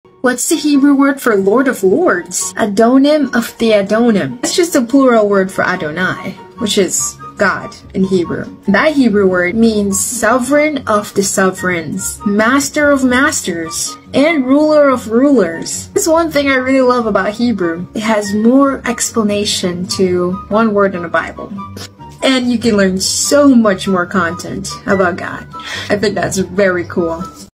What's the Hebrew word for Lord of Lords? Adonim of the Adonim. It's just a plural word for Adonai, which is God in Hebrew. That Hebrew word means sovereign of the sovereigns, master of masters, and ruler of rulers. This is one thing I really love about Hebrew. It has more explanation to one word in the Bible. And you can learn so much more content about God. I think that's very cool.